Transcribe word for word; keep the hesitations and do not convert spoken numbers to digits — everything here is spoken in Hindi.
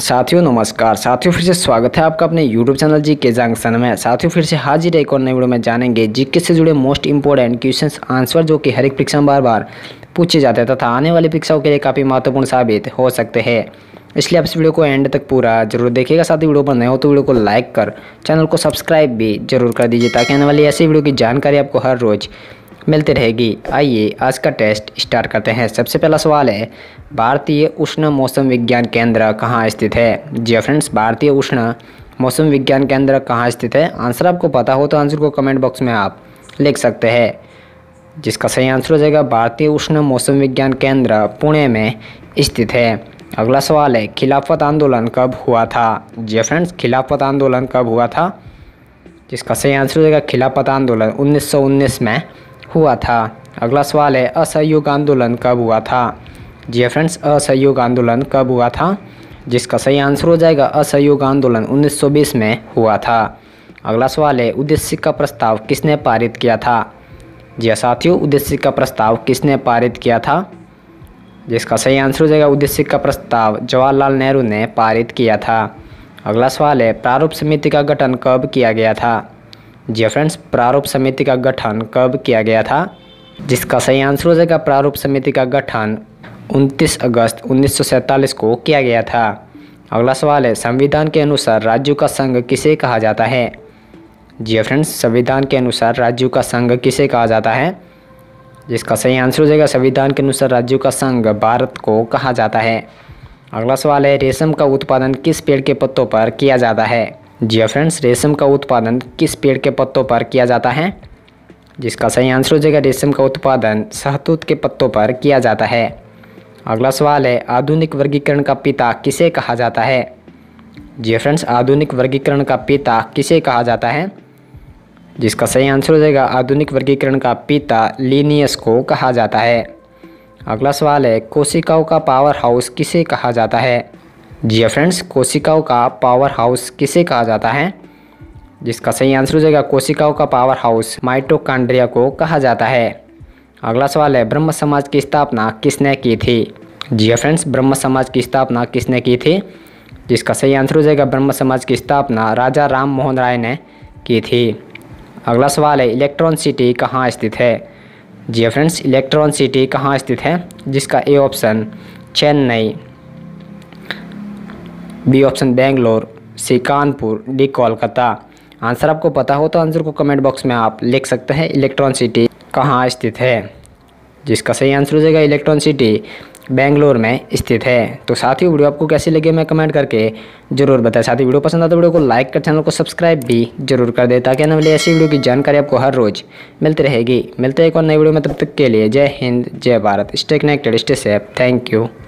साथियों नमस्कार। साथियों फिर से स्वागत है आपका अपने यूट्यूब चैनल जी के जंक्शन में। साथियों फिर से हाजिर एक और नई वीडियो में जानेंगे जीके से जुड़े मोस्ट इंपोर्टेंट क्वेश्चंस आंसर जो कि हर एक परीक्षा में बार बार पूछे जाते हैं तथा आने वाली परीक्षाओं के लिए काफ़ी महत्वपूर्ण साबित हो सकते हैं। इसलिए आप इस वीडियो को एंड तक पूरा जरूर देखिएगा। साथ ही वीडियो पर नए हो तो वीडियो को लाइक कर चैनल को सब्सक्राइब भी जरूर कर दीजिए ताकि आने वाली ऐसी वीडियो की जानकारी आपको हर रोज़ मिलती रहेगी। आइए आज का टेस्ट स्टार्ट करते हैं। सबसे पहला सवाल है, भारतीय उष्ण मौसम विज्ञान केंद्र कहाँ स्थित है? जी फ्रेंड्स, भारतीय उष्ण मौसम विज्ञान केंद्र कहाँ स्थित है? आंसर आपको पता हो तो आंसर को कमेंट बॉक्स में आप लिख सकते हैं, जिसका सही आंसर हो जाएगा भारतीय उष्ण मौसम विज्ञान केंद्र पुणे में स्थित है। अगला सवाल है, खिलाफत आंदोलन कब हुआ था? जी फ्रेंड्स, खिलाफत आंदोलन कब हुआ था? जिसका सही आंसर हो जाएगा खिलाफत आंदोलन उन्नीस सौ उन्नीस में हुआ था। अगला सवाल है, असहयोग आंदोलन कब हुआ था? जी फ्रेंड्स, असहयोग आंदोलन कब हुआ था? जिसका सही आंसर हो जाएगा असहयोग आंदोलन उन्नीस सौ बीस में हुआ था। अगला सवाल है, उद्देश्य का प्रस्ताव किसने पारित किया था? जी साथियों, उद्देश्य का प्रस्ताव किसने पारित किया था? जिसका सही आंसर हो जाएगा उद्देश्य का प्रस्ताव जवाहरलाल नेहरू ने पारित किया था। अगला सवाल है, प्रारूप समिति का गठन कब किया गया था? जी फ्रेंड्स, प्रारूप समिति का गठन कब किया गया था? जिसका सही आंसर हो जाएगा प्रारूप समिति का गठन उनतीस अगस्त उन्नीस सौ सैंतालीस को किया गया था। अगला सवाल है, संविधान के अनुसार राज्यों का संघ किसे कहा जाता है? जी फ्रेंड्स, संविधान के अनुसार राज्यों का संघ किसे कहा जाता है? जिसका सही आंसर हो जाएगा संविधान के अनुसार राज्यों का संघ भारत को कहा जाता है। अगला सवाल है, रेशम का उत्पादन किस पेड़ के पत्तों पर किया जाता है? जी फ्रेंड्स, रेशम का उत्पादन किस पेड़ के पत्तों पर किया जाता है? जिसका सही आंसर हो जाएगा रेशम का उत्पादन शहतूत के पत्तों पर किया जाता है। अगला सवाल है, आधुनिक वर्गीकरण का पिता किसे कहा जाता है? जी फ्रेंड्स, आधुनिक वर्गीकरण का पिता किसे कहा जाता है? जिसका सही आंसर हो जाएगा आधुनिक वर्गीकरण का पिता लिनियस को कहा जाता है। अगला सवाल है, कोशिकाओं का पावर हाउस किसे कहा जाता है? जी फ्रेंड्स, कोशिकाओं का पावर हाउस किसे कहा जाता है? जिसका सही आंसर हो जाएगा कोशिकाओं का पावर हाउस माइटोकॉन्ड्रिया को कहा जाता है। अगला सवाल है, ब्रह्म समाज की स्थापना किसने की थी? जी फ्रेंड्स, ब्रह्म समाज की स्थापना किसने की थी? जिसका सही आंसर हो जाएगा ब्रह्म समाज की स्थापना राजा राम मोहन राय ने की थी। अगला सवाल है, इलेक्ट्रॉन सिटी कहाँ स्थित है? जी फ्रेंड्स, इलेक्ट्रॉन सिटी कहाँ स्थित है? जिसका A option Chennai, B option Bangalore, C Kanpur, D Kolkata. Answer आपको पता हो तो आंसर को कमेंट बॉक्स में आप लिख सकते हैं इलेक्ट्रॉन सिटी कहाँ स्थित है। जिसका सही आंसर हो जाएगा इलेक्ट्रॉन सिटी बेंगलोर में स्थित है। तो साथियों, वीडियो आपको कैसी लगी मैं कमेंट करके जरूर बताएं। साथ ही वीडियो पसंद आता तो वीडियो को लाइक कर चैनल को सब्सक्राइब भी जरूर कर दे ताकि आने वाली ऐसी वीडियो की जानकारी आपको हर रोज़ मिलती रहेगी। मिलते हैं एक और नई वीडियो में, तब तक के लिए जय हिंद जय Bharat. Stay connected, stay safe. Thank you.